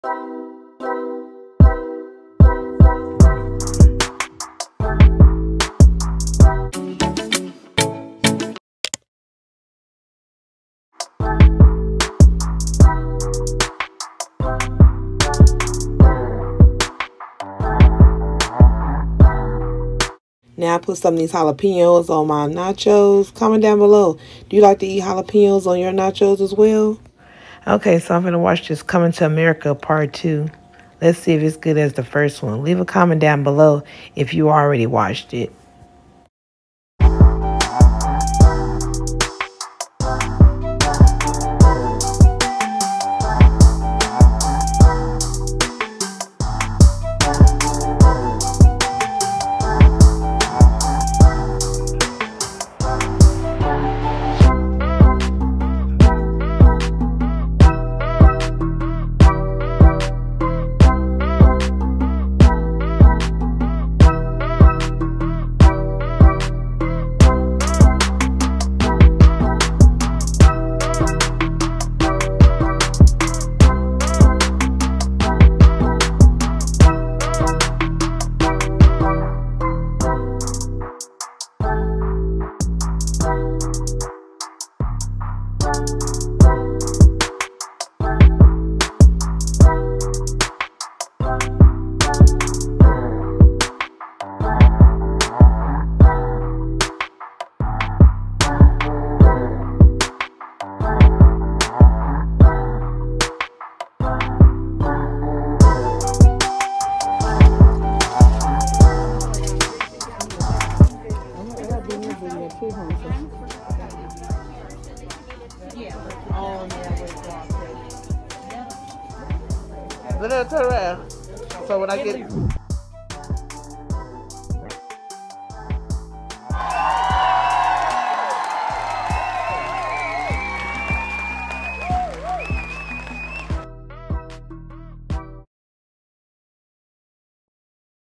Now I put some of these jalapenos on my nachos. Comment down below. Do you like to eat jalapenos on your nachos as well? Okay, so I'm going to watch this Coming to America Part 2. Let's see if it's good as the first one. Leave a comment down below if you already watched it. Turn around. So when I get